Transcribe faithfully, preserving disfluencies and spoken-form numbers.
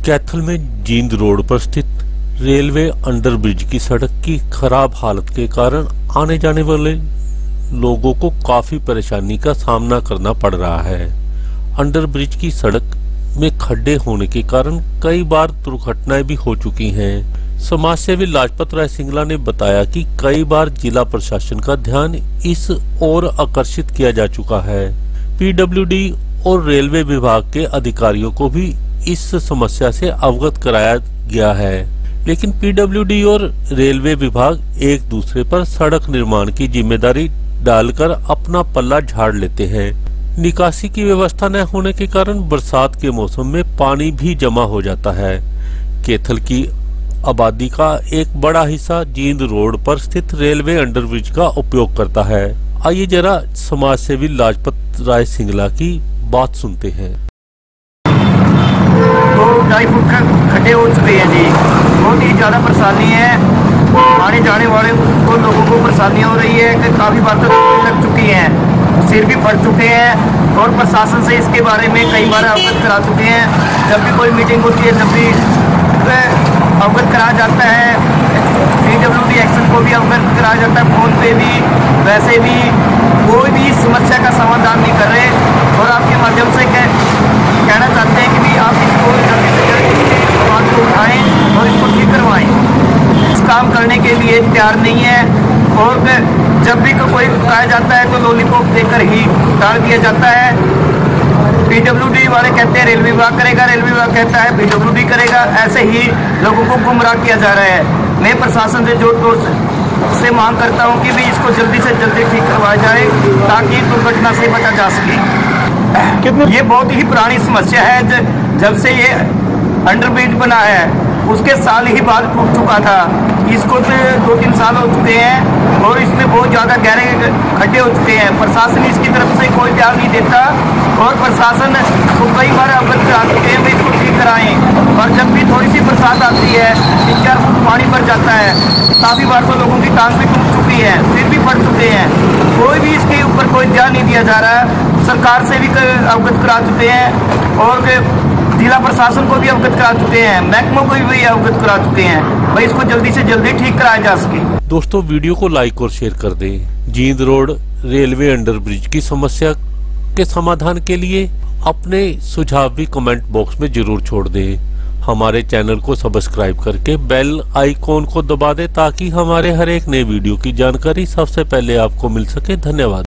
कैथल में जींद रोड पर स्थित रेलवे अंडर ब्रिज की सड़क की खराब हालत के कारण आने जाने वाले लोगों को काफी परेशानी का सामना करना पड़ रहा है। अंडर ब्रिज की सड़क में खड्डे होने के कारण कई बार दुर्घटनाएं भी हो चुकी हैं। समाजसेवी लाजपत राय सिंगला ने बताया कि कई बार जिला प्रशासन का ध्यान इस ओर आकर्षित किया जा चुका है। पीडब्ल्यूडी और रेलवे विभाग के अधिकारियों को भी इस समस्या से अवगत कराया गया है, लेकिन पीडब्ल्यूडी और रेलवे विभाग एक दूसरे पर सड़क निर्माण की जिम्मेदारी डालकर अपना पल्ला झाड़ लेते हैं। निकासी की व्यवस्था न होने के कारण बरसात के मौसम में पानी भी जमा हो जाता है। कैथल की आबादी का एक बड़ा हिस्सा जींद रोड पर स्थित रेलवे अंडरब्रिज का उपयोग करता है। आइए जरा समाजसेवी लाजपत राय सिंगला की बात सुनते हैं। दो ढाई फुट खड्डे हो चुके हैं जी, बहुत ही ज़्यादा परेशानी है। आने जाने वाले को लोगों को परेशानी हो रही है कि काफ़ी बार तक लग चुकी हैं, सिर भी फट चुके हैं और प्रशासन से इसके बारे में कई बार अवगत करा चुके हैं। जब भी कोई मीटिंग होती है जब भी अवगत कराया जाता है, पीडब्ल्यूडी एक्शन को भी अवगत कराया जाता है, फोन पे भी, वैसे भी कोई भी समस्या का समाधान नहीं कर रहे। और आपके माध्यम से कहना चाहते हैं कि भी आप इसको जल्दी से जल्दी बात को उठाएं और इसको ठीक करवाएं। इस काम करने के लिए तैयार नहीं है और जब भी कोई कहा जाता है तो लॉलीपॉप देकर ही टाल दिया जाता है। पीडब्ल्यूडी वाले कहते हैं रेलवे विभाग करेगा, रेलवे विभाग कहता है पीडब्ल्यूडी करेगा। ऐसे ही लोगों को गुमराह किया जा रहा है। मैं प्रशासन से जोर तोड़ से मांग करता हूं कि भी इसको जल्दी से जल्दी ठीक करवाया जाए ताकि दुर्घटना से बचा जा सके। ये बहुत ही पुरानी समस्या है। जब से ये अंडरब्रिज बना है उसके साल ही बाद टूट चुका था। इसको तो दो तीन साल हो चुके हैं और इसमें बहुत ज़्यादा गहरे खड्डे हो चुके हैं। प्रशासन इसकी तरफ से कोई ध्यान नहीं देता और प्रशासन को कई बार अवगत करा चुके हैं, इसको ठीक कराएं। और जब भी थोड़ी सी बरसात आती है तीन चार फुट पानी भर जाता है। काफ़ी बार तो लोगों की टांग भी टूट चुकी है, सिर भी फट चुके हैं। कोई भी इसके ऊपर कोई ध्यान नहीं दिया जा रहा है। सरकार से भी अवगत करा चुके हैं और जिला प्रशासन को भी अवगत करा चुके हैं, महकमों को भी अवगत करा चुके हैं। भाई इसको जल्दी से जल्दी ठीक कराया जा सके। दोस्तों वीडियो को लाइक और शेयर कर दें। Jind road railway under bridge की समस्या के समाधान के लिए अपने सुझाव भी कमेंट बॉक्स में जरूर छोड़ दें। हमारे चैनल को सब्सक्राइब करके बेल आइकॉन को दबा दें ताकि हमारे हर एक नए वीडियो की जानकारी सबसे पहले आपको मिल सके। धन्यवाद।